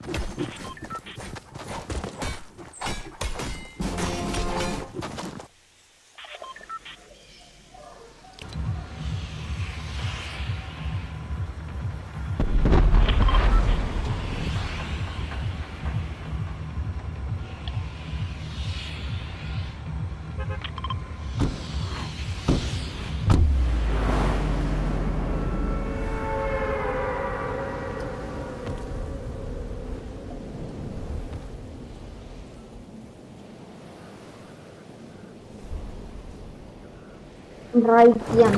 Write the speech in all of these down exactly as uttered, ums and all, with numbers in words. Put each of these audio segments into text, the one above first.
Raytheon.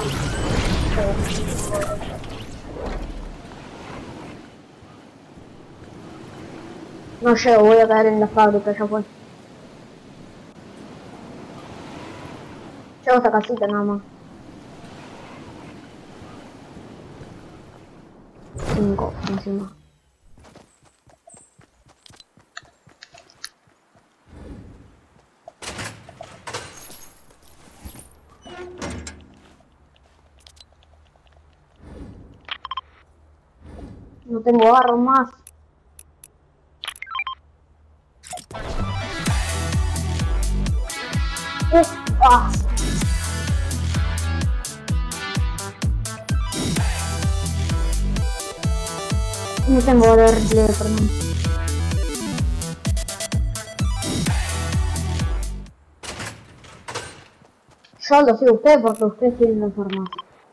No llego, voy a caer en la fábrica, ya fue. Llego a esta casita nada más. Cinco encima. No tengo barro más. Uh, ah. No tengo barro de repliegue, perdón. Yo lo sigo a usted porque ustedes tienen la información.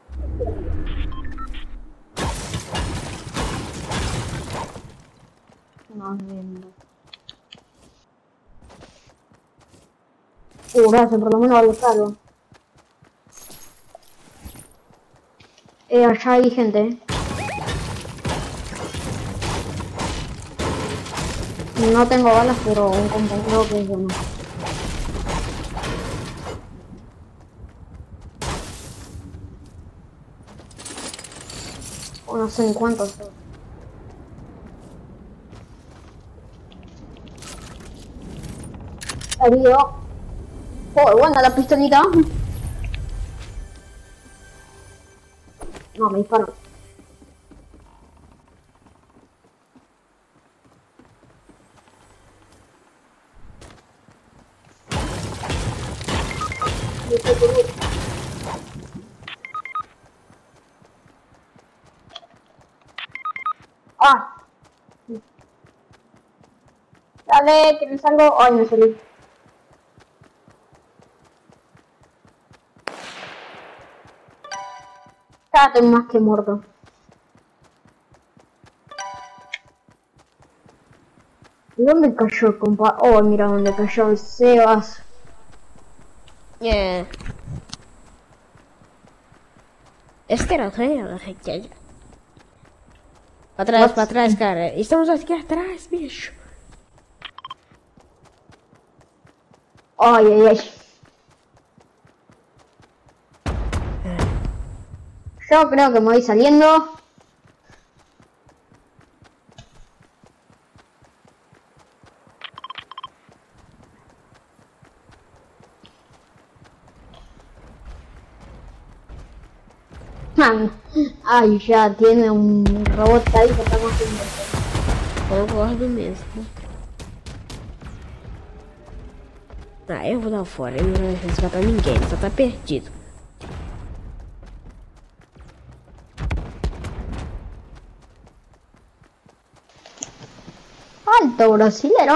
No, viendo. Uh, gracias, por lo menos lo salvo. Eh, allá hay gente, eh. No tengo balas, pero un compañero que es bueno. O no sé en cuántos. Herido. Oh, buena la pistolita. No, me disparó. Ah. Dale, ¿tienes algo? Ay, me salí. Ya estoy más que muerto. ¿Dónde cayó el compa? Oh, mira dónde cayó el Sebas. Yeah. Este era otro día, la gente. Para atrás, para atrás, cara. Estamos aquí atrás, bicho. Ay, ay, ay. Yo creo que me voy saliendo. Ay, ya tiene un robot ahí que estamos haciendo. Eu guardo mesmo. Ah, eu vou dar fora. Ele não vai resgatar ninguém. Ele só tá perdido. Alto brasilero.